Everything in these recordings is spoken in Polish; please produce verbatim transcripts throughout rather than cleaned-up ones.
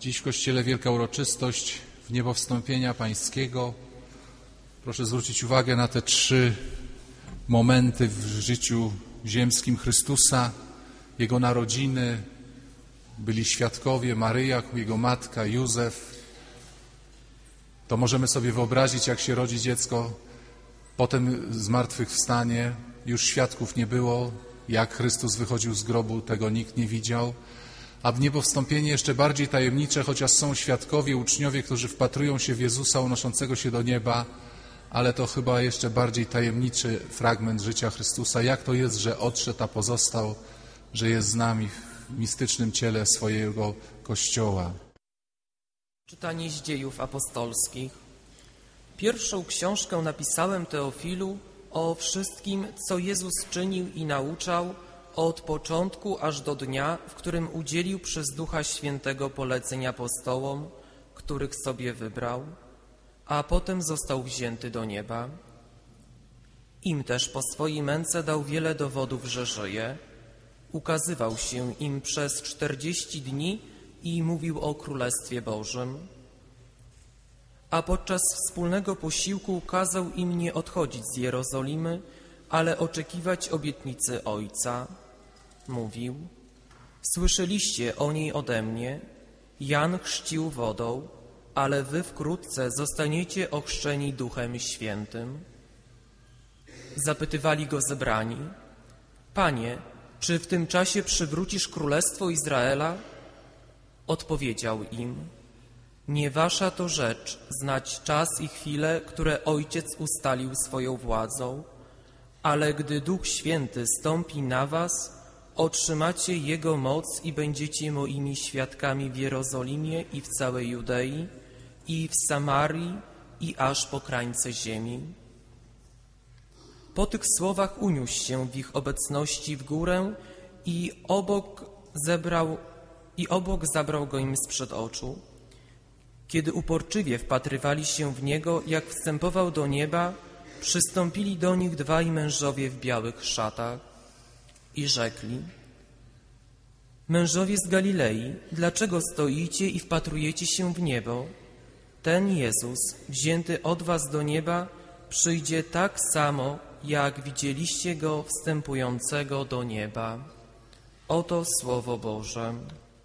Dziś w Kościele wielka uroczystość wniebowstąpienia Pańskiego. Proszę zwrócić uwagę na te trzy momenty w życiu ziemskim Chrystusa, Jego narodziny. Byli świadkowie Maryja, Jego matka, Józef. To możemy sobie wyobrazić, jak się rodzi dziecko, potem zmartwychwstanie. Już świadków nie było. Jak Chrystus wychodził z grobu, tego nikt nie widział. A wniebowstąpienie jeszcze bardziej tajemnicze, chociaż są świadkowie, uczniowie, którzy wpatrują się w Jezusa unoszącego się do nieba, ale to chyba jeszcze bardziej tajemniczy fragment życia Chrystusa. Jak to jest, że odszedł, a pozostał, że jest z nami w mistycznym ciele swojego Kościoła. Czytanie z Dziejów Apostolskich. Pierwszą książkę napisałem, Teofilu, o wszystkim, co Jezus czynił i nauczał od początku aż do dnia, w którym udzielił przez Ducha Świętego poleceń apostołom, których sobie wybrał, a potem został wzięty do nieba. Im też po swojej męce dał wiele dowodów, że żyje. Ukazywał się im przez czterdzieści dni i mówił o Królestwie Bożym. A podczas wspólnego posiłku kazał im nie odchodzić z Jerozolimy, ale oczekiwać obietnicy Ojca. Mówił: słyszeliście o niej ode mnie, Jan chrzcił wodą, ale wy wkrótce zostaniecie ochrzczeni Duchem Świętym. Zapytywali go zebrani: Panie, czy w tym czasie przywrócisz królestwo Izraela? Odpowiedział im: nie wasza to rzecz znać czas i chwilę, które Ojciec ustalił swoją władzą, ale gdy Duch Święty stąpi na was, otrzymacie Jego moc i będziecie moimi świadkami w Jerozolimie i w całej Judei, i w Samarii, i aż po krańce ziemi. Po tych słowach uniósł się w ich obecności w górę i obok zebrał, i obok zabrał go im sprzed oczu. Kiedy uporczywie wpatrywali się w Niego, jak wstępował do nieba, przystąpili do nich dwaj mężowie w białych szatach i rzekli: mężowie z Galilei, dlaczego stoicie i wpatrujecie się w niebo? Ten Jezus, wzięty od was do nieba, przyjdzie tak samo, jak widzieliście Go wstępującego do nieba. Oto Słowo Boże.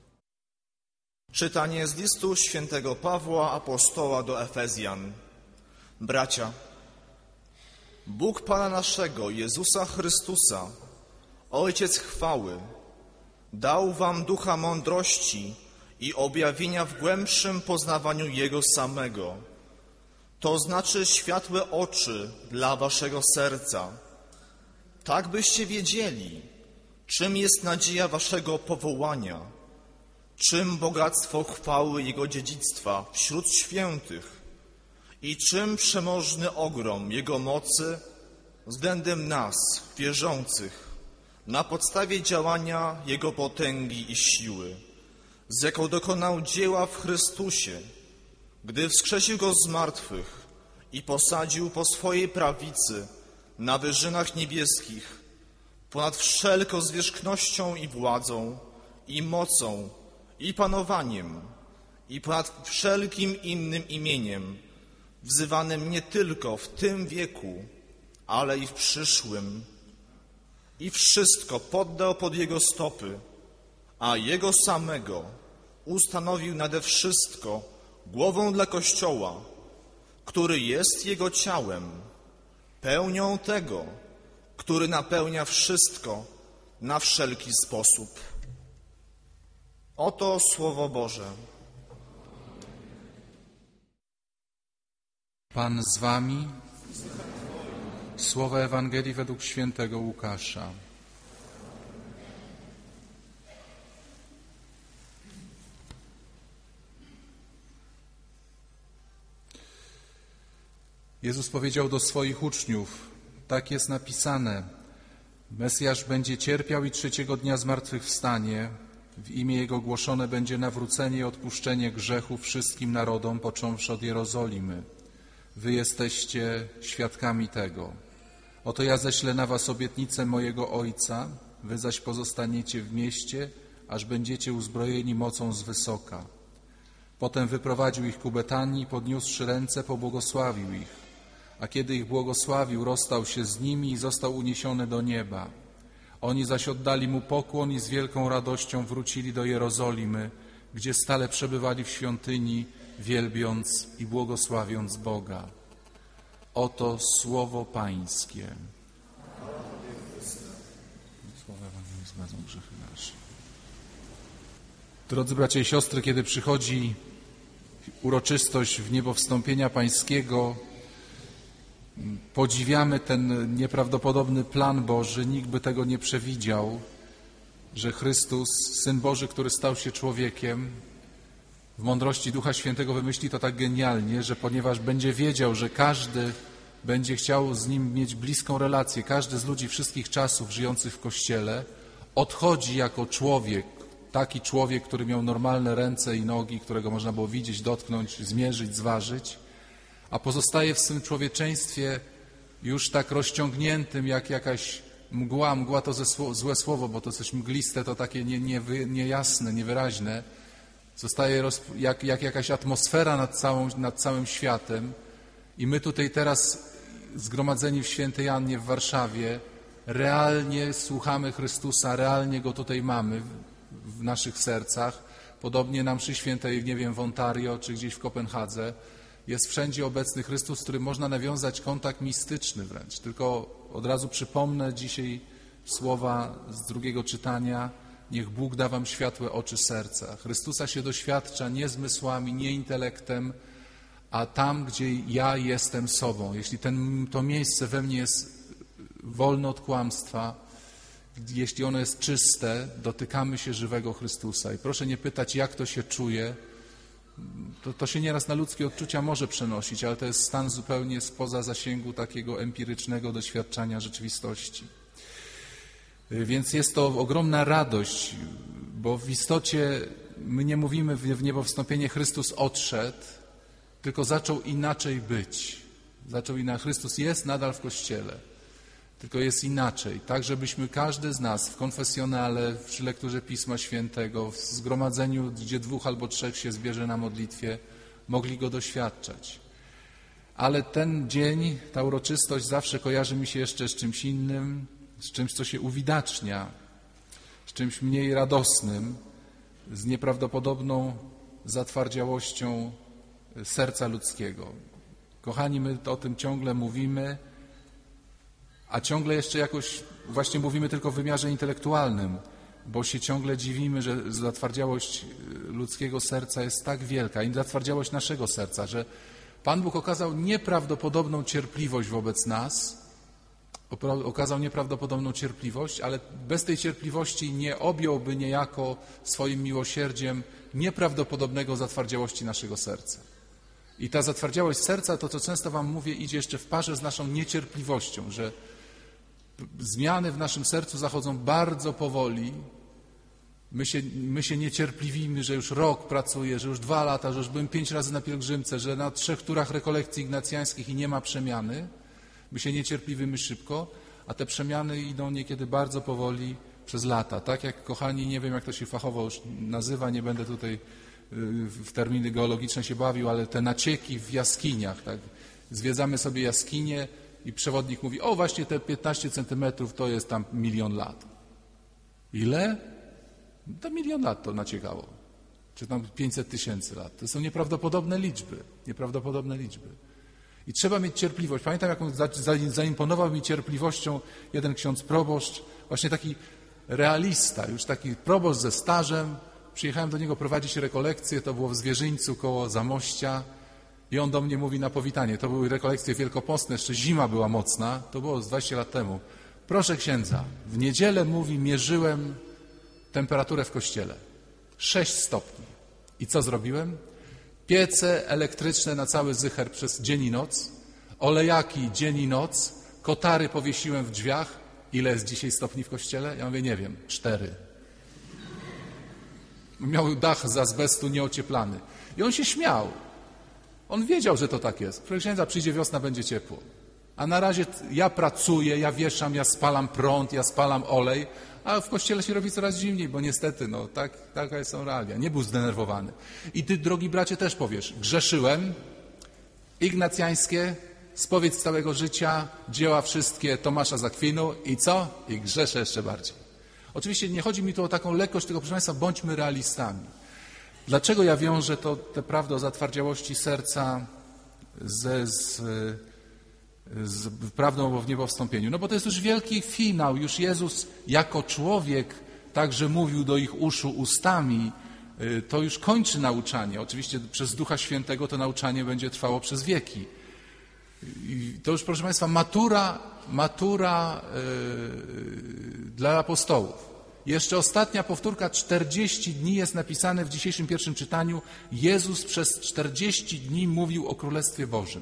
Czytanie z listu świętego Pawła, apostoła do Efezjan. Bracia, Bóg Pana naszego, Jezusa Chrystusa, Ojciec chwały, dał wam ducha mądrości i objawienia w głębszym poznawaniu Jego samego, to znaczy światłe oczy dla waszego serca, tak byście wiedzieli, czym jest nadzieja waszego powołania, czym bogactwo chwały Jego dziedzictwa wśród świętych i czym przemożny ogrom Jego mocy względem nas, wierzących, na podstawie działania Jego potęgi i siły, z jaką dokonał dzieła w Chrystusie, gdy wskrzesił Go z martwych i posadził po swojej prawicy na wyżynach niebieskich, ponad wszelką zwierzchnością i władzą, i mocą, i panowaniem, i ponad wszelkim innym imieniem, wzywanym nie tylko w tym wieku, ale i w przyszłym. I wszystko poddał pod Jego stopy, a Jego samego ustanowił nade wszystko głową dla Kościoła, który jest Jego ciałem, pełnią tego, który napełnia wszystko na wszelki sposób. Oto Słowo Boże. Pan z wami. Słowa Ewangelii według świętego Łukasza. Jezus powiedział do swoich uczniów: tak jest napisane, Mesjasz będzie cierpiał i trzeciego dnia zmartwychwstanie. W imię Jego głoszone będzie nawrócenie i odpuszczenie grzechów wszystkim narodom, począwszy od Jerozolimy. Wy jesteście świadkami tego. Oto ja ześlę na was obietnicę mojego Ojca, wy zaś pozostaniecie w mieście, aż będziecie uzbrojeni mocą z wysoka. Potem wyprowadził ich ku Betanii, podniósłszy ręce, pobłogosławił ich. A kiedy ich błogosławił, rozstał się z nimi i został uniesiony do nieba. Oni zaś oddali mu pokłon i z wielką radością wrócili do Jerozolimy, gdzie stale przebywali w świątyni, wielbiąc i błogosławiąc Boga. Oto słowo Pańskie. Słowa wam nie zgadzą grzechy nasze. Drodzy bracia i siostry, kiedy przychodzi uroczystość wniebowstąpienia Pańskiego, podziwiamy ten nieprawdopodobny plan Boży. Nikt by tego nie przewidział, że Chrystus, Syn Boży, który stał się człowiekiem, w mądrości Ducha Świętego wymyśli to tak genialnie, że ponieważ będzie wiedział, że każdy będzie chciał z Nim mieć bliską relację, każdy z ludzi wszystkich czasów żyjących w Kościele odchodzi jako człowiek, taki człowiek, który miał normalne ręce i nogi, którego można było widzieć, dotknąć, zmierzyć, zważyć, a pozostaje w swym człowieczeństwie już tak rozciągniętym jak jakaś mgła. Mgła to złe słowo, bo to coś mgliste, to takie nie, nie, niejasne, niewyraźne. Zostaje roz, jak, jak jakaś atmosfera nad, całą, nad całym światem i my tutaj teraz zgromadzeni w Świętej Annie w Warszawie realnie słuchamy Chrystusa, realnie Go tutaj mamy w, w naszych sercach. Podobnie na mszy świętej, nie wiem, w Ontario czy gdzieś w Kopenhadze jest wszędzie obecny Chrystus, z którym można nawiązać kontakt mistyczny wręcz. Tylko od razu przypomnę dzisiaj słowa z drugiego czytania. Niech Bóg da wam światłe oczy serca. Chrystusa się doświadcza nie zmysłami, nie intelektem, a tam, gdzie ja jestem sobą. Jeśli ten, to miejsce we mnie jest wolne od kłamstwa, jeśli ono jest czyste, dotykamy się żywego Chrystusa. I proszę nie pytać, jak to się czuje. To, to się nieraz na ludzkie odczucia może przenosić, ale to jest stan zupełnie spoza zasięgu takiego empirycznego doświadczania rzeczywistości. Więc jest to ogromna radość, bo w istocie my nie mówimy w niebowstąpienie Chrystus odszedł, tylko zaczął inaczej być. Zaczął inaczej. Chrystus jest nadal w Kościele, tylko jest inaczej. Tak, żebyśmy każdy z nas w konfesjonale, przy lekturze Pisma Świętego, w zgromadzeniu, gdzie dwóch albo trzech się zbierze na modlitwie, mogli Go doświadczać. Ale ten dzień, ta uroczystość zawsze kojarzy mi się jeszcze z czymś innym, z czymś, co się uwidacznia, z czymś mniej radosnym, z nieprawdopodobną zatwardziałością serca ludzkiego. Kochani, my o tym ciągle mówimy, a ciągle jeszcze jakoś właśnie mówimy tylko w wymiarze intelektualnym, bo się ciągle dziwimy, że zatwardziałość ludzkiego serca jest tak wielka i zatwardziałość naszego serca, że Pan Bóg okazał nieprawdopodobną cierpliwość wobec nas, okazał nieprawdopodobną cierpliwość, ale bez tej cierpliwości nie objąłby niejako swoim miłosierdziem nieprawdopodobnego zatwardziałości naszego serca. I ta zatwardziałość serca, to co często wam mówię, idzie jeszcze w parze z naszą niecierpliwością, że zmiany w naszym sercu zachodzą bardzo powoli. My się, my się niecierpliwimy, że już rok pracuję, że już dwa lata, że już byłem pięć razy na pielgrzymce, że na trzech turach rekolekcji ignacjańskich i nie ma przemiany. My się niecierpliwimy szybko, a te przemiany idą niekiedy bardzo powoli przez lata. Tak jak, kochani, nie wiem jak to się fachowo już nazywa, nie będę tutaj w terminy geologiczne się bawił, ale te nacieki w jaskiniach. Tak? Zwiedzamy sobie jaskinie i przewodnik mówi, o właśnie te piętnaście centymetrów to jest tam milion lat. Ile? To milion lat to naciekało. Czy tam pięćset tysięcy lat. To są nieprawdopodobne liczby. Nieprawdopodobne liczby. I trzeba mieć cierpliwość. Pamiętam, jak on zaimponował mi cierpliwością jeden ksiądz proboszcz, właśnie taki realista, już taki proboszcz ze stażem. Przyjechałem do niego prowadzić rekolekcje, to było w Zwierzyńcu koło Zamościa i on do mnie mówi na powitanie. To były rekolekcje wielkopostne, jeszcze zima była mocna, to było z dwadzieścia lat temu. Proszę księdza, w niedzielę, mówi, mierzyłem temperaturę w kościele. sześć stopni. I co zrobiłem? Piece elektryczne na cały zycher przez dzień i noc, olejaki dzień i noc, kotary powiesiłem w drzwiach. Ile jest dzisiaj stopni w kościele? Ja mówię, nie wiem, cztery. Miał dach z azbestu nieocieplany. I on się śmiał. On wiedział, że to tak jest. Proszę księdza, przyjdzie wiosna, będzie ciepło. A na razie ja pracuję, ja wieszam, ja spalam prąd, ja spalam olej, A w kościele się robi coraz zimniej, bo niestety, no tak, taka są realia. Nie był zdenerwowany. I ty, drogi bracie, też powiesz, grzeszyłem, ignacjańskie, spowiedź z całego życia, dzieła wszystkie Tomasza z Akwinu i co? I grzeszę jeszcze bardziej. Oczywiście nie chodzi mi tu o taką lekkość, tylko proszę Państwa, bądźmy realistami. Dlaczego ja wiążę to, tę prawdę o zatwardziałości serca ze, z, z prawdą o niebowstąpieniu? No bo to jest już wielki finał. Już Jezus jako człowiek także mówił do ich uszu ustami. To już kończy nauczanie. Oczywiście przez Ducha Świętego to nauczanie będzie trwało przez wieki. I to już, proszę Państwa, matura, matura yy, dla apostołów. Jeszcze ostatnia powtórka, czterdzieści dni jest napisane w dzisiejszym pierwszym czytaniu. Jezus przez czterdzieści dni mówił o Królestwie Bożym.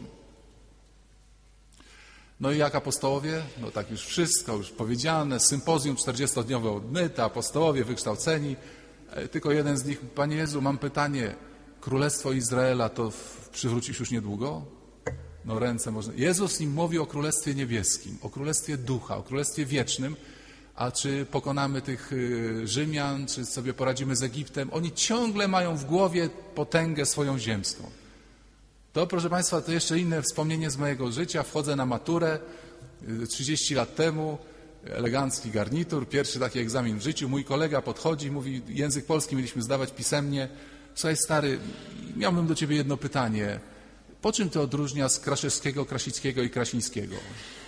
No i jak apostołowie? No tak już wszystko, już powiedziane, sympozjum czterdziestodniowe odmyte, apostołowie wykształceni. Tylko jeden z nich, Panie Jezu, mam pytanie, Królestwo Izraela to przywrócisz już niedługo? No ręce można. Jezus im mówi o Królestwie Niebieskim, o Królestwie Ducha, o Królestwie Wiecznym, a czy pokonamy tych Rzymian, czy sobie poradzimy z Egiptem? Oni ciągle mają w głowie potęgę swoją ziemską. To, proszę Państwa, to jeszcze inne wspomnienie z mojego życia. Wchodzę na maturę trzydzieści lat temu, elegancki garnitur, pierwszy taki egzamin w życiu. Mój kolega podchodzi, mówi, język polski mieliśmy zdawać pisemnie. Słuchaj, stary, miałbym do ciebie jedno pytanie. Po czym to odróżnia z Kraszewskiego, Krasickiego i Krasińskiego?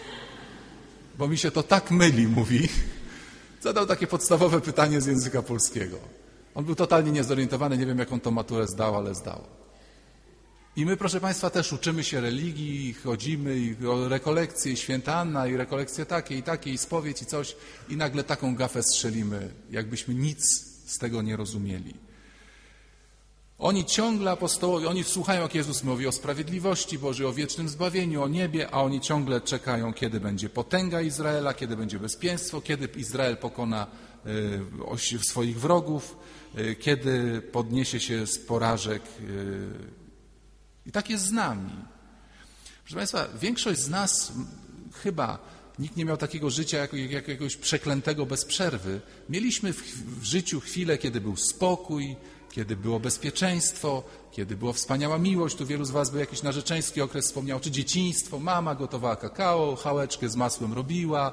Bo mi się to tak myli, mówi. Zadał takie podstawowe pytanie z języka polskiego. On był totalnie niezorientowany, nie wiem, jaką to maturę zdał, ale zdał. I my, proszę Państwa, też uczymy się religii, chodzimy i o rekolekcje, i święta Anna, i rekolekcje takie, i takie, i spowiedź, i coś. I nagle taką gafę strzelimy, jakbyśmy nic z tego nie rozumieli. Oni ciągle, apostołowie, oni słuchają, jak Jezus mówi o sprawiedliwości Bożej, o wiecznym zbawieniu, o niebie, a oni ciągle czekają, kiedy będzie potęga Izraela, kiedy będzie bezpieczeństwo, kiedy Izrael pokona y, swoich wrogów, y, kiedy podniesie się z porażek. Y, I tak jest z nami. Proszę Państwa, większość z nas chyba, nikt nie miał takiego życia jak, jak, jakiegoś przeklętego bez przerwy. Mieliśmy w, w życiu chwilę, kiedy był spokój, kiedy było bezpieczeństwo, kiedy była wspaniała miłość. Tu wielu z Was by jakiś narzeczeński okres wspomniał, czy dzieciństwo. Mama gotowała kakao, chałeczkę z masłem robiła,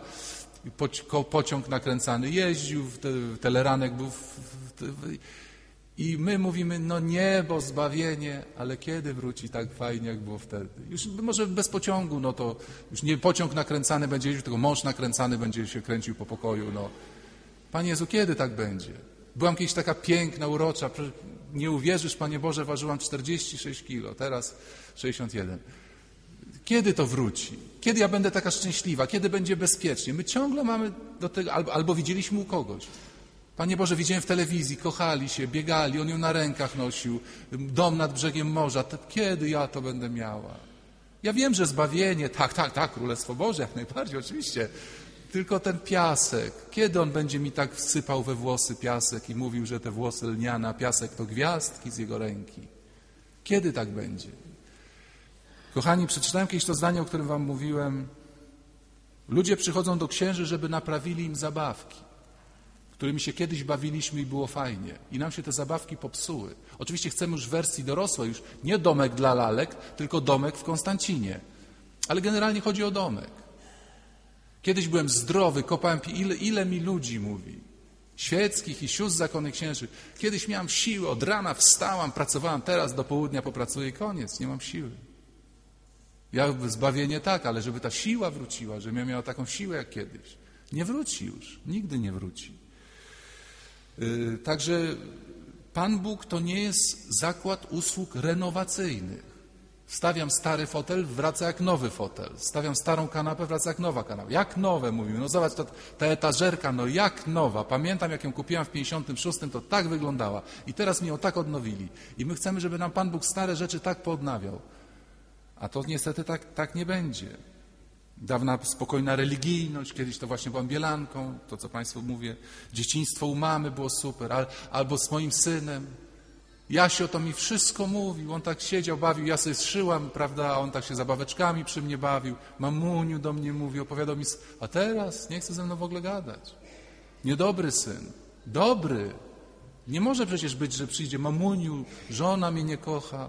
pociąg nakręcany jeździł, teleranek był... W, w, w, I my mówimy, no niebo, zbawienie, ale kiedy wróci tak fajnie, jak było wtedy? Już może bez pociągu, no to już nie pociąg nakręcany będzie jeździł, tylko mąż nakręcany będzie się kręcił po pokoju. No. Panie Jezu, kiedy tak będzie? Byłam kiedyś taka piękna, urocza, nie uwierzysz, Panie Boże, ważyłam czterdzieści sześć kilo, teraz sześćdziesiąt jeden. Kiedy to wróci? Kiedy ja będę taka szczęśliwa? Kiedy będzie bezpiecznie? My ciągle mamy do tego, albo, albo widzieliśmy u kogoś. Panie Boże, widziałem w telewizji, kochali się, biegali, on ją na rękach nosił, dom nad brzegiem morza. Kiedy ja to będę miała? Ja wiem, że zbawienie, tak, tak, tak, Królestwo Boże, jak najbardziej, oczywiście. Tylko ten piasek, kiedy on będzie mi tak wsypał we włosy piasek i mówił, że te włosy lniane, a piasek to gwiazdki z jego ręki? Kiedy tak będzie? Kochani, przeczytałem kiedyś to zdanie, o którym wam mówiłem. Ludzie przychodzą do księży, żeby naprawili im zabawki, którymi się kiedyś bawiliśmy i było fajnie. I nam się te zabawki popsuły. Oczywiście chcemy już w wersji dorosłej, już nie domek dla lalek, tylko domek w Konstancinie. Ale generalnie chodzi o domek. Kiedyś byłem zdrowy, kopałem, ile, ile mi ludzi mówi, świeckich i sióstr zakonnych księży. Kiedyś miałem siłę, od rana wstałam, pracowałam, teraz do południa popracuję i koniec, nie mam siły. Ja zbawienie tak, ale żeby ta siła wróciła, żebym ja miała taką siłę jak kiedyś. Nie wróci już, nigdy nie wróci. Yy, także Pan Bóg to nie jest zakład usług renowacyjnych. Stawiam stary fotel, wraca jak nowy fotel. Stawiam starą kanapę, wraca jak nowa kanapa. Jak nowe, mówił. No zobacz, ta, ta etażerka, no jak nowa. Pamiętam, jak ją kupiłam w pięćdziesiątym szóstym, to tak wyglądała. I teraz mi ją tak odnowili. I my chcemy, żeby nam Pan Bóg stare rzeczy tak poodnawiał. A to niestety tak, tak nie będzie. Dawna spokojna religijność, kiedyś to właśnie byłam bielanką, to co Państwu mówię. Dzieciństwo u mamy było super, al, albo z moim synem. Jasio to mi wszystko mówił, on tak siedział, bawił, ja sobie zszyłam, prawda, a on tak się zabaweczkami przy mnie bawił. Mamuniu do mnie mówił, opowiadał mi, a teraz nie chce ze mną w ogóle gadać. niedobry syn, dobry. Nie może przecież być, że przyjdzie mamuniu, żona mnie nie kocha.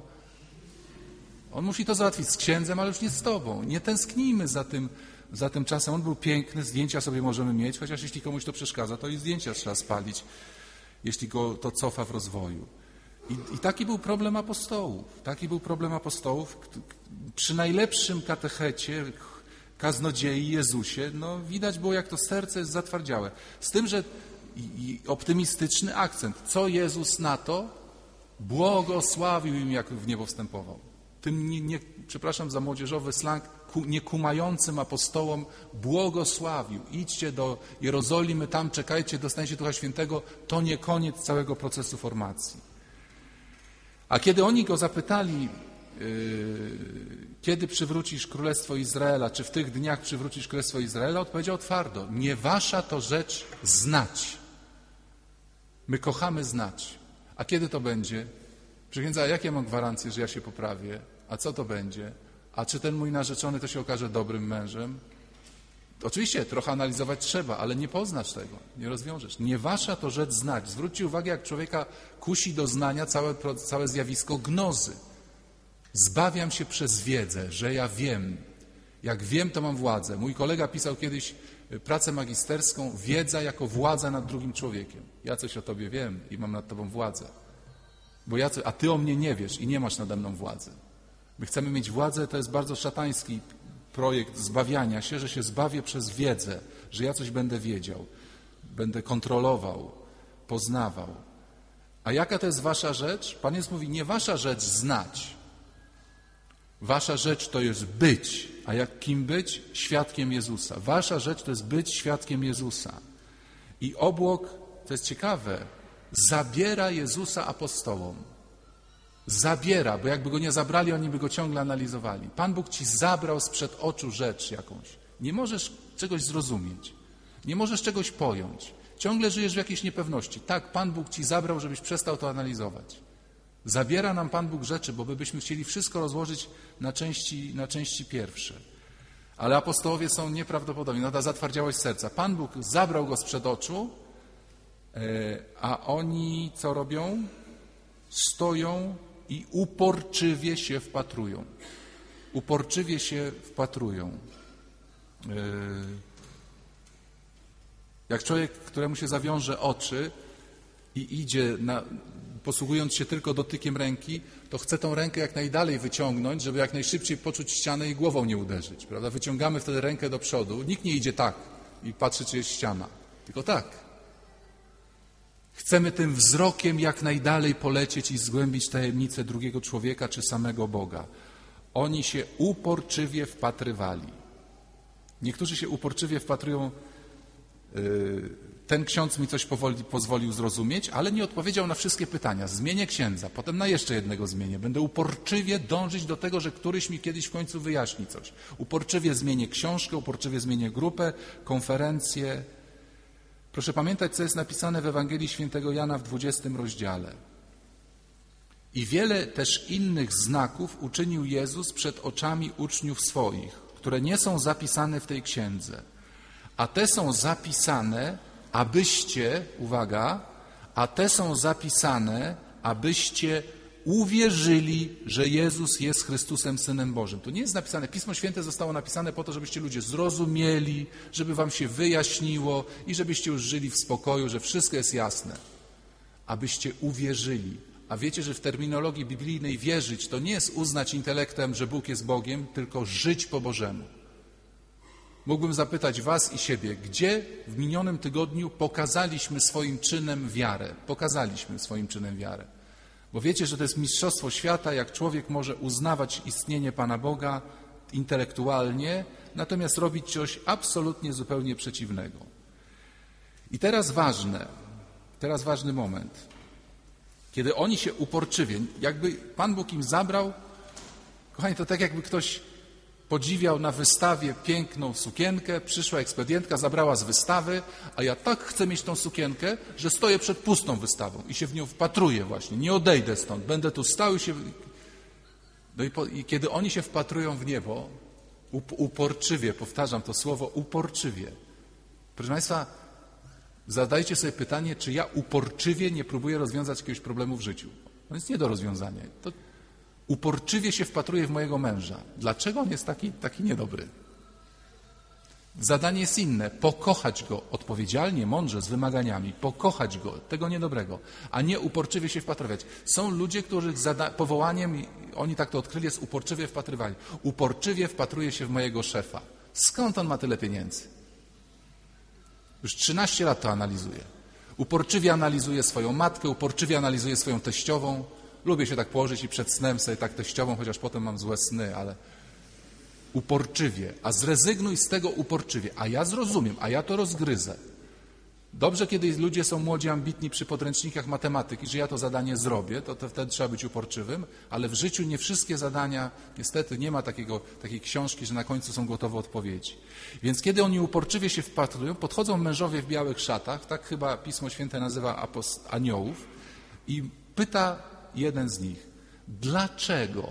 On musi to załatwić z księdzem, ale już nie z tobą. Nie tęsknijmy za tym, za tym czasem. On był piękny, zdjęcia sobie możemy mieć, chociaż jeśli komuś to przeszkadza, to i zdjęcia trzeba spalić, jeśli go to cofa w rozwoju. I, I taki był problem apostołów. Taki był problem apostołów. Przy najlepszym katechecie, kaznodziei Jezusie, no widać było, jak to serce jest zatwardziałe. Z tym, że i, i optymistyczny akcent. Co Jezus na to? Błogosławił im, jak w niebo wstępował. Tym, nie, nie, przepraszam za młodzieżowy slang, ku, niekumającym apostołom błogosławił. Idźcie do Jerozolimy, tam czekajcie, dostaniecie Ducha Świętego. To nie koniec całego procesu formacji. A kiedy oni go zapytali, yy, kiedy przywrócisz Królestwo Izraela, czy w tych dniach przywrócisz Królestwo Izraela, odpowiedział twardo, nie wasza to rzecz znać. My kochamy znać. A kiedy to będzie? Przyksiędza, a jakie mam gwarancje, że ja się poprawię? A co to będzie? A czy ten mój narzeczony to się okaże dobrym mężem? Oczywiście trochę analizować trzeba, ale nie poznasz tego, nie rozwiążesz. Nie wasza to rzecz znać. Zwróćcie uwagę, jak człowieka kusi do znania całe, całe zjawisko gnozy. Zbawiam się przez wiedzę, że ja wiem. Jak wiem, to mam władzę. Mój kolega pisał kiedyś pracę magisterską, wiedza jako władza nad drugim człowiekiem. Ja coś o tobie wiem i mam nad tobą władzę. Bo ja, a ty o mnie nie wiesz i nie masz nade mną władzy. My chcemy mieć władzę, to jest bardzo szatański projekt zbawiania się, że się zbawię przez wiedzę, że ja coś będę wiedział, będę kontrolował, poznawał. A jaka to jest wasza rzecz? Pan Jezus mówi, nie wasza rzecz znać. Wasza rzecz to jest być. A jak kim być? Świadkiem Jezusa. Wasza rzecz to jest być świadkiem Jezusa. I obłok, to jest ciekawe, zabiera Jezusa apostołom. Zabiera, bo jakby go nie zabrali, oni by go ciągle analizowali. Pan Bóg ci zabrał sprzed oczu rzecz jakąś. Nie możesz czegoś zrozumieć. Nie możesz czegoś pojąć. Ciągle żyjesz w jakiejś niepewności. Tak, Pan Bóg ci zabrał, żebyś przestał to analizować. Zabiera nam Pan Bóg rzeczy, bo my byśmy chcieli wszystko rozłożyć na części, na części pierwsze. Ale apostołowie są nieprawdopodobni. No ta zatwardziałość serca. Pan Bóg zabrał go sprzed oczu, a oni co robią? Stoją i uporczywie się wpatrują. Uporczywie się wpatrują. Jak człowiek, któremu się zawiąże oczy i idzie, na, posługując się tylko dotykiem ręki, to chce tą rękę jak najdalej wyciągnąć, żeby jak najszybciej poczuć ścianę i głową nie uderzyć. Prawda? Wyciągamy wtedy rękę do przodu. Nikt nie idzie tak i patrzy, czy jest ściana. Tylko tak. Chcemy tym wzrokiem jak najdalej polecieć i zgłębić tajemnicę drugiego człowieka czy samego Boga. Oni się uporczywie wpatrywali. Niektórzy się uporczywie wpatrują, ten ksiądz mi coś powoli, pozwolił zrozumieć, ale nie odpowiedział na wszystkie pytania. Zmienię księdza, potem na jeszcze jednego zmienię. Będę uporczywie dążyć do tego, że któryś mi kiedyś w końcu wyjaśni coś. Uporczywie zmienię książkę, uporczywie zmienię grupę, konferencję. Proszę pamiętać, co jest napisane w Ewangelii Świętego Jana w dwudziestym rozdziale. I wiele też innych znaków uczynił Jezus przed oczami uczniów swoich, które nie są zapisane w tej księdze. A te są zapisane, abyście, uwaga, a te są zapisane, abyście uwierzyli, że Jezus jest Chrystusem, Synem Bożym. To nie jest napisane, Pismo Święte zostało napisane po to, żebyście ludzie zrozumieli, żeby wam się wyjaśniło i żebyście już żyli w spokoju, że wszystko jest jasne. Abyście uwierzyli. A wiecie, że w terminologii biblijnej wierzyć to nie jest uznać intelektem, że Bóg jest Bogiem, tylko żyć po Bożemu. Mógłbym zapytać was i siebie, gdzie w minionym tygodniu pokazaliśmy swoim czynem wiarę? Pokazaliśmy swoim czynem wiarę. Bo wiecie, że to jest mistrzostwo świata, jak człowiek może uznawać istnienie Pana Boga intelektualnie, natomiast robić coś absolutnie zupełnie przeciwnego. I teraz ważne, teraz ważny moment. Kiedy oni się uporczywie, jakby Pan Bóg im zabrał, kochani, to tak jakby ktoś podziwiał na wystawie piękną sukienkę, przyszła ekspedientka, zabrała z wystawy, a ja tak chcę mieć tą sukienkę, że stoję przed pustą wystawą i się w nią wpatruję właśnie, nie odejdę stąd, będę tu stał i się... No i, po... i kiedy oni się wpatrują w niebo, up- uporczywie, powtarzam to słowo, uporczywie. Proszę Państwa, Zadajcie sobie pytanie, czy ja uporczywie nie próbuję rozwiązać jakiegoś problemu w życiu. To jest nie do rozwiązania. To uporczywie się wpatruję w mojego męża. Dlaczego on jest taki, taki niedobry? Zadanie jest inne. Pokochać go odpowiedzialnie, mądrze, z wymaganiami. Pokochać go, tego niedobrego, a nie uporczywie się wpatrywać. Są ludzie, których zada- powołaniem, oni tak to odkryli, jest uporczywie wpatrywanie. Uporczywie wpatruje się w mojego szefa. Skąd on ma tyle pieniędzy? Już trzynaście lat to analizuje. Uporczywie analizuje swoją matkę, uporczywie analizuje swoją teściową. Lubię się tak położyć i przed snem sobie tak teściową, chociaż potem mam złe sny, ale uporczywie. A zrezygnuj z tego uporczywie. A ja zrozumiem, a ja to rozgryzę. Dobrze, kiedy ludzie są młodzi, ambitni przy podręcznikach matematyki, że ja to zadanie zrobię, to, to wtedy trzeba być uporczywym, ale w życiu nie wszystkie zadania, niestety nie ma takiego, takiej książki, że na końcu są gotowe odpowiedzi. Więc kiedy oni uporczywie się wpatrują, podchodzą mężowie w białych szatach, tak chyba Pismo Święte nazywa apost- aniołów, i pyta jeden z nich, dlaczego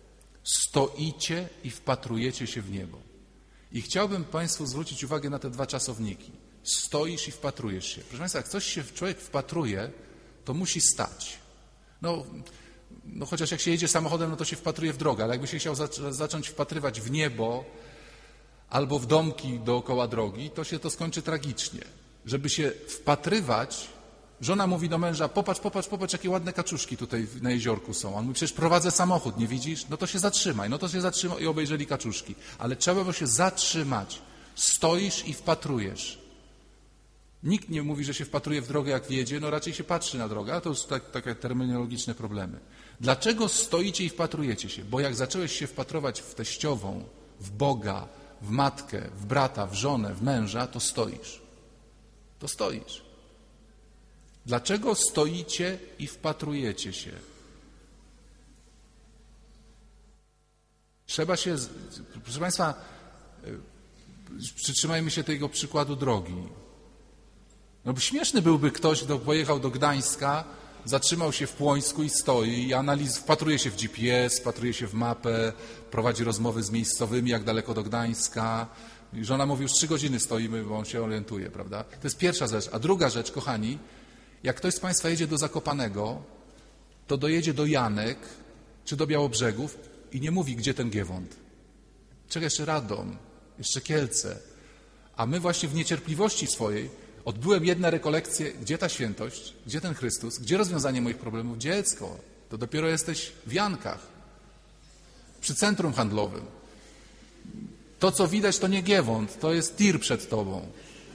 stoicie i wpatrujecie się w niebo? I chciałbym Państwu zwrócić uwagę na te dwa czasowniki. Stoisz i wpatrujesz się. Proszę Państwa, jak coś się człowiek wpatruje, to musi stać. No, no chociaż jak się jedzie samochodem, no to się wpatruje w drogę, ale jakby się chciał zac- zacząć wpatrywać w niebo albo w domki dookoła drogi, to się to skończy tragicznie. Żeby się wpatrywać, żona mówi do męża, popatrz, popatrz, popatrz, jakie ładne kaczuszki tutaj na jeziorku są. On mówi, przecież prowadzę samochód, nie widzisz? No to się zatrzymaj, no to się zatrzymaj i obejrzeli kaczuszki. Ale trzeba było się zatrzymać. Stoisz i wpatrujesz. Nikt nie mówi, że się wpatruje w drogę, jak jedzie, no raczej się patrzy na drogę, a to już tak, takie terminologiczne problemy. Dlaczego stoicie i wpatrujecie się? Bo jak zacząłeś się wpatrować w teściową, w Boga, w matkę, w brata, w żonę, w męża, to stoisz. To stoisz. Dlaczego stoicie i wpatrujecie się? Trzeba się, proszę Państwa, przytrzymajmy się tego przykładu drogi. No bo śmieszny byłby ktoś, kto pojechał do Gdańska, zatrzymał się w Płońsku i stoi i analiz, wpatruje się w G P S, wpatruje się w mapę, prowadzi rozmowy z miejscowymi, jak daleko do Gdańska. I żona mówi, już trzy godziny stoimy, bo on się orientuje, prawda? To jest pierwsza rzecz. A druga rzecz, kochani, jak ktoś z Państwa jedzie do Zakopanego, to dojedzie do Janek czy do Białobrzegów i nie mówi, gdzie ten Giewont. Czeka jeszcze Radom, jeszcze Kielce. A my właśnie w niecierpliwości swojej odbyłem jedne rekolekcje, gdzie ta świętość, gdzie ten Chrystus, gdzie rozwiązanie moich problemów, dziecko. To dopiero jesteś w Jankach, przy centrum handlowym. To, co widać, to nie Giewont, to jest tir przed tobą.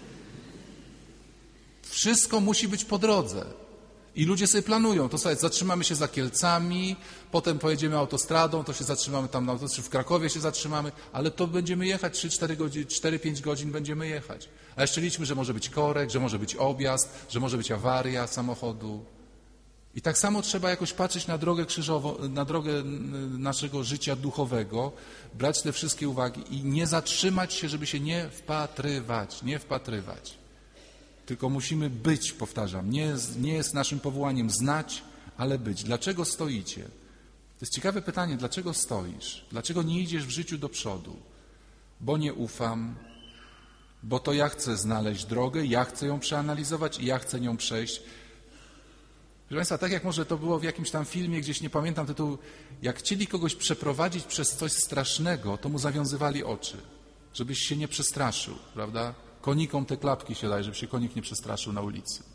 Wszystko musi być po drodze. I ludzie sobie planują, to sobie zatrzymamy się za Kielcami, potem pojedziemy autostradą, to się zatrzymamy tam na autostradzie, w Krakowie się zatrzymamy, ale to będziemy jechać trzy cztery godziny, cztery pięć godzin będziemy jechać. A jeszcze liczmy, że może być korek, że może być objazd, że może być awaria samochodu. I tak samo trzeba jakoś patrzeć na drogę krzyżową, na drogę naszego życia duchowego, brać te wszystkie uwagi i nie zatrzymać się, żeby się nie wpatrywać, nie wpatrywać. Tylko musimy być, powtarzam, nie, nie jest naszym powołaniem znać, ale być. Dlaczego stoicie? To jest ciekawe pytanie, dlaczego stoisz? Dlaczego nie idziesz w życiu do przodu? Bo nie ufam, bo to ja chcę znaleźć drogę, ja chcę ją przeanalizować i ja chcę nią przejść. Proszę Państwa, tak jak może to było w jakimś tam filmie, gdzieś nie pamiętam tytułu, jak chcieli kogoś przeprowadzić przez coś strasznego, to mu zawiązywali oczy, żebyś się nie przestraszył, prawda? Konikom te klapki się daje, żeby się konik nie przestraszył na ulicy.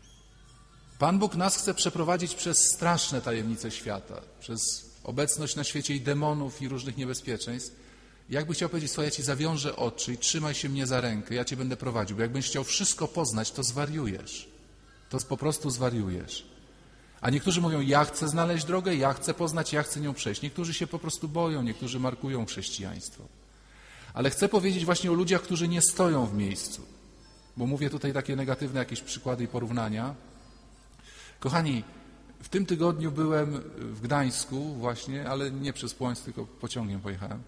Pan Bóg nas chce przeprowadzić przez straszne tajemnice świata, przez obecność na świecie i demonów i różnych niebezpieczeństw. Jakby chciał powiedzieć, słuchaj, ja Ci zawiążę oczy i trzymaj się mnie za rękę, ja Cię będę prowadził, bo jak będziesz chciał wszystko poznać, to zwariujesz. To po prostu zwariujesz. A niektórzy mówią, ja chcę znaleźć drogę, ja chcę poznać, ja chcę nią przejść. Niektórzy się po prostu boją, niektórzy markują chrześcijaństwo. Ale chcę powiedzieć właśnie o ludziach, którzy nie stoją w miejscu. Bo mówię tutaj takie negatywne jakieś przykłady i porównania. Kochani, w tym tygodniu byłem w Gdańsku właśnie, ale nie przez Płońsk, tylko pociągiem pojechałem.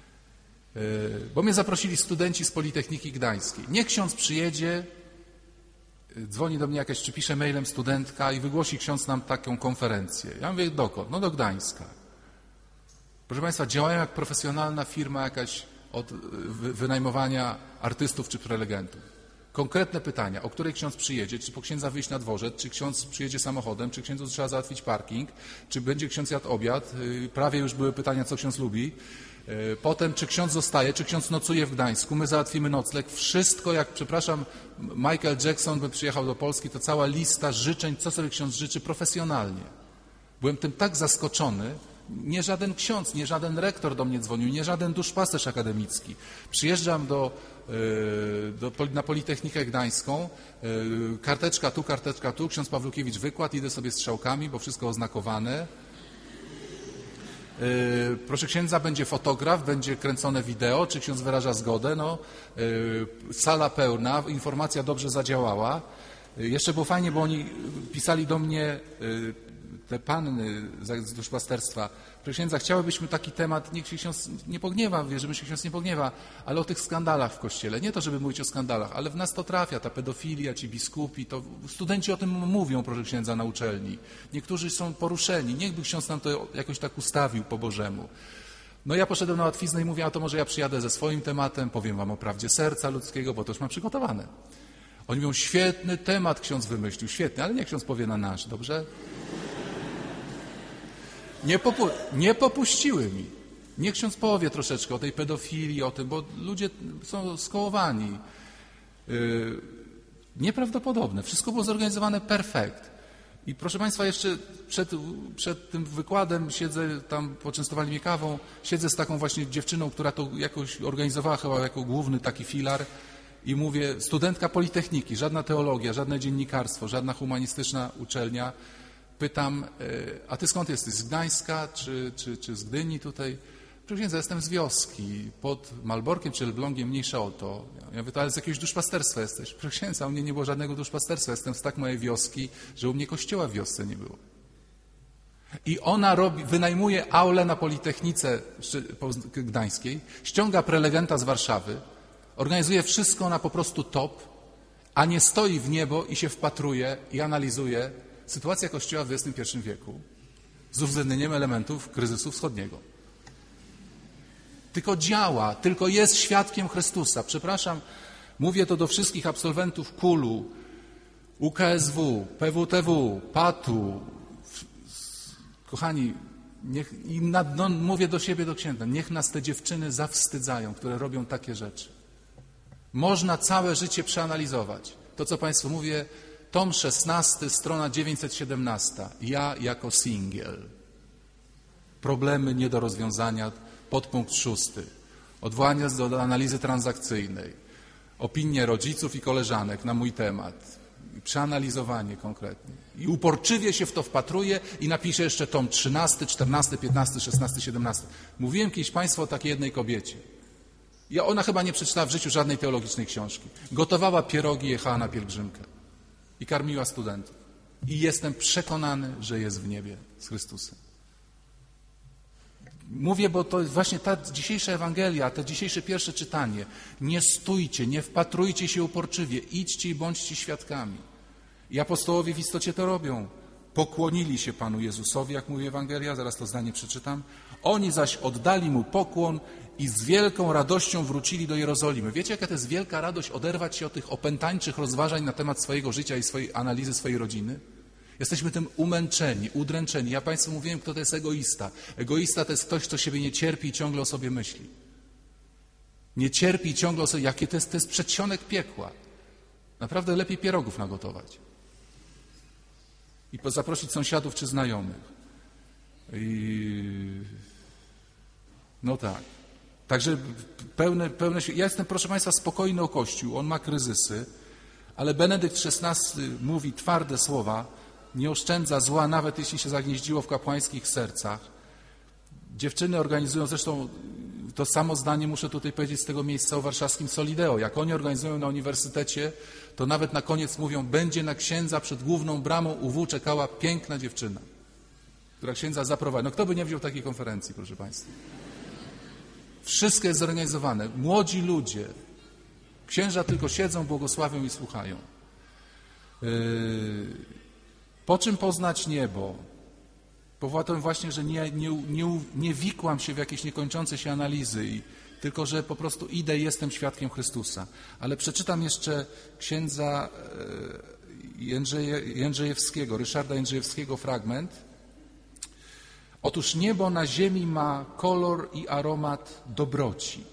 Bo mnie zaprosili studenci z Politechniki Gdańskiej. Niech ksiądz przyjedzie, dzwoni do mnie jakaś, czy pisze mailem studentka i wygłosi ksiądz nam taką konferencję. Ja mówię, dokąd? No do Gdańska. Proszę Państwa, działają jak profesjonalna firma jakaś od wynajmowania artystów czy prelegentów. Konkretne pytania, o której ksiądz przyjedzie, czy po księdza wyjść na dworzec, czy ksiądz przyjedzie samochodem, czy księdzu trzeba załatwić parking, czy będzie ksiądz jadł obiad, prawie już były pytania, co ksiądz lubi. Potem, czy ksiądz zostaje, czy ksiądz nocuje w Gdańsku, my załatwimy nocleg. Wszystko, jak, przepraszam, Michael Jackson by przyjechał do Polski, to cała lista życzeń, co sobie ksiądz życzy profesjonalnie. Byłem tym tak zaskoczony. Nie żaden ksiądz, nie żaden rektor do mnie dzwonił, nie żaden duszpasterz akademicki. Przyjeżdżam do, do, na Politechnikę Gdańską, karteczka tu, karteczka tu, ksiądz Pawlukiewicz wykład, idę sobie strzałkami, bo wszystko oznakowane. Proszę księdza, będzie fotograf, będzie kręcone wideo, czy ksiądz wyraża zgodę? No, sala pełna, informacja dobrze zadziałała. Jeszcze było fajnie, bo oni pisali do mnie, te panny z duszpasterstwa, proszę księdza, chciałybyśmy taki temat, niech się ksiądz nie pogniewa, wie, żeby się ksiądz nie pogniewa, ale o tych skandalach w Kościele. Nie to, żeby mówić o skandalach, ale w nas to trafia, ta pedofilia, ci biskupi, to studenci o tym mówią, proszę księdza, na uczelni. Niektórzy są poruszeni, niechby ksiądz nam to jakoś tak ustawił po Bożemu. No ja poszedłem na łatwiznę i mówię, a to może ja przyjadę ze swoim tematem, powiem wam o prawdzie serca ludzkiego, bo to już mam przygotowane. Oni mówią, świetny temat ksiądz wymyślił, świetny, ale niech ksiądz powie na nasz, dobrze? Nie, popu nie popuściły mi. Niech ksiądz powie troszeczkę o tej pedofilii, o tym, bo ludzie są skołowani. Yy, nieprawdopodobne. Wszystko było zorganizowane perfekt. I proszę Państwa, jeszcze przed, przed tym wykładem siedzę, tam poczęstowali mnie kawą, siedzę z taką właśnie dziewczyną, która to jakoś organizowała chyba jako główny taki filar i mówię, studentka Politechniki, żadna teologia, żadne dziennikarstwo, żadna humanistyczna uczelnia. Pytam, a ty skąd jesteś? Z Gdańska czy, czy, czy z Gdyni tutaj? Proszę księdza, jestem z wioski, pod Malborkiem czy Elblągiem, mniejsza o to. Ja mówię, to ale z jakiegoś duszpasterstwa jesteś. Proszę księdza, u mnie nie było żadnego duszpasterstwa, jestem z tak mojej wioski, że u mnie kościoła w wiosce nie było. I ona robi, wynajmuje aulę na Politechnice Gdańskiej, ściąga prelegenta z Warszawy, organizuje wszystko na po prostu top, a nie stoi w niebo i się wpatruje i analizuje sytuacja Kościoła w dwudziestym pierwszym wieku z uwzględnieniem elementów kryzysu wschodniego. Tylko działa, tylko jest świadkiem Chrystusa. Przepraszam, mówię to do wszystkich absolwentów kulu, U K S W, P W T W, patu. Kochani, niech, i nad, no, mówię do siebie, do księdza, niech nas te dziewczyny zawstydzają, które robią takie rzeczy. Można całe życie przeanalizować. To, co Państwu mówię, tom szesnasty, strona dziewięćset siedemnaście. Ja jako singiel. Problemy nie do rozwiązania. Podpunkt szósty. Odwołania do analizy transakcyjnej. Opinie rodziców i koleżanek na mój temat. Przeanalizowanie konkretnie. I uporczywie się w to wpatruje i napisze jeszcze tom trzynasty, czternasty, piętnasty, szesnasty, siedemnasty. Mówiłem kiedyś Państwu o takiej jednej kobiecie. Ja, ona chyba nie przeczytała w życiu żadnej teologicznej książki. Gotowała pierogi, jechała na pielgrzymkę. I karmiła studentów. I jestem przekonany, że jest w niebie z Chrystusem. Mówię, bo to jest właśnie ta dzisiejsza Ewangelia, to dzisiejsze pierwsze czytanie. Nie stójcie, nie wpatrujcie się uporczywie, idźcie i bądźcie świadkami. I apostołowie w istocie to robią. Pokłonili się Panu Jezusowi, jak mówi Ewangelia, zaraz to zdanie przeczytam. Oni zaś oddali Mu pokłon i z wielką radością wrócili do Jerozolimy. Wiecie, jaka to jest wielka radość oderwać się od tych opętańczych rozważań na temat swojego życia i swojej analizy swojej rodziny? Jesteśmy tym umęczeni, udręczeni. Ja Państwu mówiłem, kto to jest egoista. Egoista to jest ktoś, kto siebie nie cierpi i ciągle o sobie myśli. Nie cierpi i ciągle o sobie... Jakie to jest, to jest przedsionek piekła. Naprawdę lepiej pierogów nagotować. I zaprosić sąsiadów czy znajomych. I... No tak. Także pełne, pełne... Ja jestem, proszę Państwa, spokojny o Kościół. On ma kryzysy. Ale Benedykt szesnasty mówi twarde słowa. Nie oszczędza zła, nawet jeśli się zagnieździło w kapłańskich sercach. Dziewczyny organizują, zresztą to samo zdanie muszę tutaj powiedzieć z tego miejsca o warszawskim Solideo. Jak oni organizują na uniwersytecie, to nawet na koniec mówią, będzie na księdza przed główną bramą U W czekała piękna dziewczyna, która księdza zaprowadzi. No kto by nie wziął takiej konferencji, proszę Państwa? Wszystko jest zorganizowane. Młodzi ludzie, księża tylko siedzą, błogosławią i słuchają. Yy... Po czym poznać niebo? Powodem właśnie, że nie, nie, nie, nie wikłam się w jakieś niekończące się analizy i tylko że po prostu idę i jestem świadkiem Chrystusa. Ale przeczytam jeszcze księdza Jędrzeje, Jędrzejewskiego, Ryszarda Jędrzejewskiego fragment. Otóż niebo na ziemi ma kolor i aromat dobroci.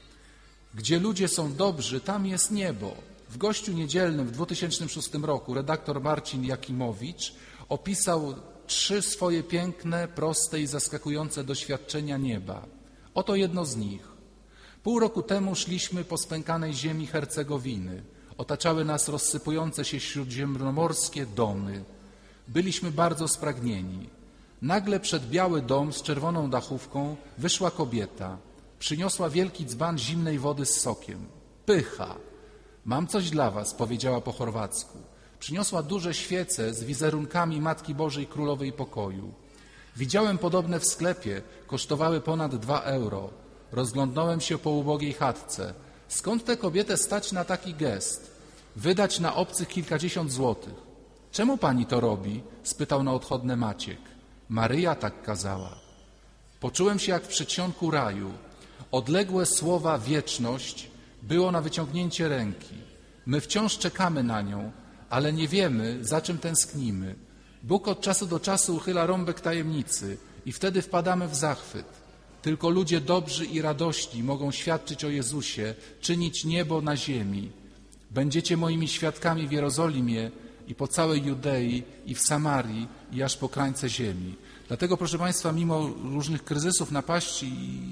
Gdzie ludzie są dobrzy, tam jest niebo. W Gościu Niedzielnym w dwa tysiące szóstym roku redaktor Marcin Jakimowicz opisał trzy swoje piękne, proste i zaskakujące doświadczenia nieba. Oto jedno z nich. Pół roku temu szliśmy po spękanej ziemi Hercegowiny. Otaczały nas rozsypujące się śródziemnomorskie domy. Byliśmy bardzo spragnieni. Nagle przed biały dom z czerwoną dachówką wyszła kobieta. Przyniosła wielki dzban zimnej wody z sokiem. Pycha. Mam coś dla was, powiedziała po chorwacku. Przyniosła duże świece z wizerunkami Matki Bożej Królowej Pokoju. Widziałem podobne w sklepie, kosztowały ponad dwa euro. Rozglądnąłem się po ubogiej chatce. Skąd tę kobietę stać na taki gest? Wydać na obcych kilkadziesiąt złotych. Czemu pani to robi? Spytał na odchodne Maciek. Maryja tak kazała. Poczułem się jak w przedsionku raju. Odległe słowa wieczność było na wyciągnięcie ręki. My wciąż czekamy na nią, ale nie wiemy, za czym tęsknimy. Bóg od czasu do czasu uchyla rąbek tajemnicy i wtedy wpadamy w zachwyt. Tylko ludzie dobrzy i radośni mogą świadczyć o Jezusie, czynić niebo na ziemi. Będziecie moimi świadkami w Jerozolimie i po całej Judei i w Samarii i aż po krańce ziemi. Dlatego, proszę Państwa, mimo różnych kryzysów, napaści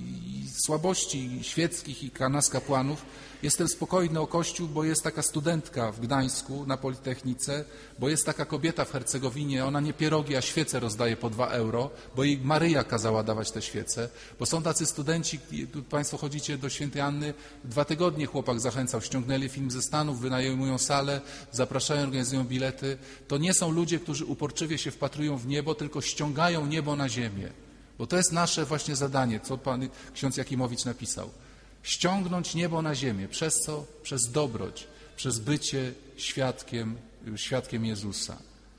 i słabości świeckich i nas kapłanów, jestem spokojny o Kościół, bo jest taka studentka w Gdańsku na Politechnice, bo jest taka kobieta w Hercegowinie, ona nie pierogi, a świece rozdaje po dwa euro, bo jej Maryja kazała dawać te świece, bo są tacy studenci, Państwo chodzicie do Świętej Anny, dwa tygodnie chłopak zachęcał, ściągnęli film ze Stanów, wynajmują salę, zapraszają, organizują bilety. To nie są ludzie, którzy uporczywie się wpatrują w niebo, tylko ściągają niebo na ziemię. Bo to jest nasze właśnie zadanie, co pan ksiądz Jakimowicz napisał. Ściągnąć niebo na ziemię. Przez co? Przez dobroć, przez bycie świadkiem, świadkiem Jezusa.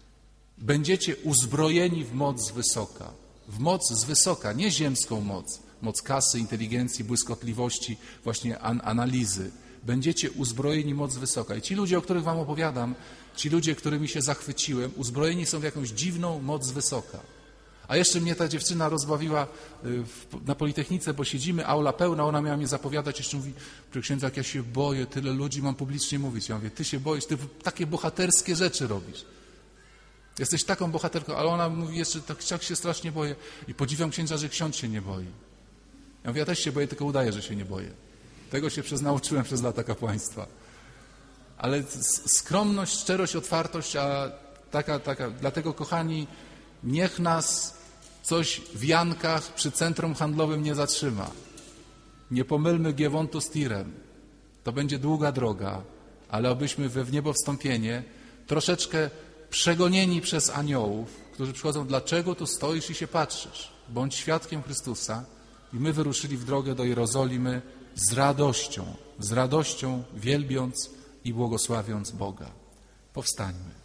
Będziecie uzbrojeni w moc z wysoka. W moc z wysoka, nie ziemską moc. Moc kasy, inteligencji, błyskotliwości, właśnie an analizy. Będziecie uzbrojeni w moc z wysoka. I ci ludzie, o których wam opowiadam, ci ludzie, którymi się zachwyciłem, uzbrojeni są w jakąś dziwną moc z wysoka. A jeszcze mnie ta dziewczyna rozbawiła na Politechnice, bo siedzimy, aula pełna, ona miała mnie zapowiadać, jeszcze mówi, proszę księdza, jak ja się boję, tyle ludzi mam publicznie mówić. Ja mówię, ty się boisz, ty takie bohaterskie rzeczy robisz. Jesteś taką bohaterką, ale ona mówi jeszcze, tak, tak się strasznie boję. I podziwiam księdza, że ksiądz się nie boi. Ja mówię, ja też się boję, tylko udaję, że się nie boję. Tego się przez nauczyłem przez lata kapłaństwa. Ale skromność, szczerość, otwartość, a taka, taka, dlatego kochani, niech nas coś w Jankach przy centrum handlowym nie zatrzyma. Nie pomylmy Giewontu z Tirem. To będzie długa droga, ale abyśmy we wniebowstąpienie troszeczkę przegonieni przez aniołów, którzy przychodzą, dlaczego tu stoisz i się patrzysz? Bądź świadkiem Chrystusa. I my wyruszyli w drogę do Jerozolimy z radością, z radością wielbiąc i błogosławiąc Boga. Powstańmy.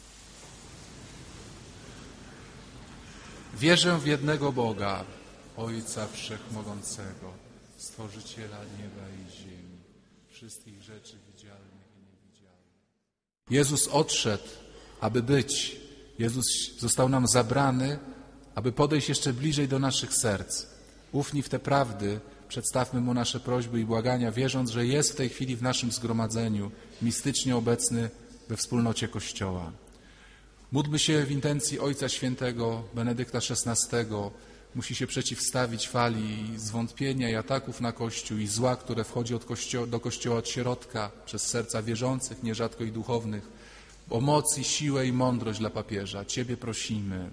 Wierzę w jednego Boga, Ojca Wszechmogącego, Stworzyciela nieba i ziemi, wszystkich rzeczy widzialnych i niewidzialnych. Jezus odszedł, aby być. Jezus został nam zabrany, aby podejść jeszcze bliżej do naszych serc. Ufni w te prawdy, przedstawmy Mu nasze prośby i błagania, wierząc, że jest w tej chwili w naszym zgromadzeniu, mistycznie obecny we wspólnocie Kościoła. Módlmy się w intencji Ojca Świętego Benedykta szesnastego. Musi się przeciwstawić fali zwątpienia i ataków na Kościół i zła, które wchodzi od kościo- do Kościoła od środka, przez serca wierzących, nierzadko i duchownych. O moc i siłę i mądrość dla papieża. Ciebie prosimy.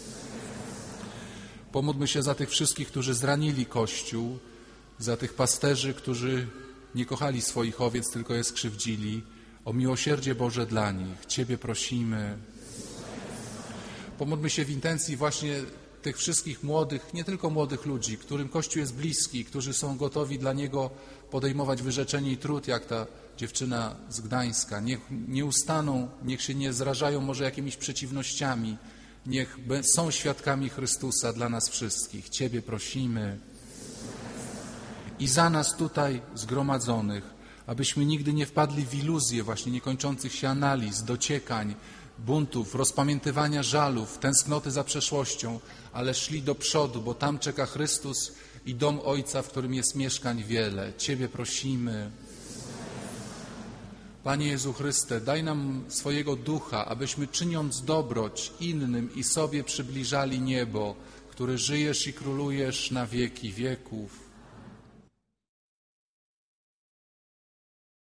Pomódlmy się za tych wszystkich, którzy zranili Kościół, za tych pasterzy, którzy nie kochali swoich owiec, tylko je skrzywdzili. O miłosierdzie Boże dla nich. Ciebie prosimy. Pomódlmy się w intencji właśnie tych wszystkich młodych, nie tylko młodych ludzi, którym Kościół jest bliski, którzy są gotowi dla Niego podejmować wyrzeczenie i trud, jak ta dziewczyna z Gdańska. Niech nie ustaną, niech się nie zrażają może jakimiś przeciwnościami. Niech są świadkami Chrystusa dla nas wszystkich. Ciebie prosimy. i za nas tutaj zgromadzonych, abyśmy nigdy nie wpadli w iluzję właśnie niekończących się analiz, dociekań, buntów, rozpamiętywania żalów, tęsknoty za przeszłością, ale szli do przodu, bo tam czeka Chrystus i dom Ojca, w którym jest mieszkań wiele. Ciebie prosimy. Panie Jezu Chryste, daj nam swojego ducha, abyśmy czyniąc dobroć innym i sobie przybliżali niebo, który żyjesz i królujesz na wieki wieków.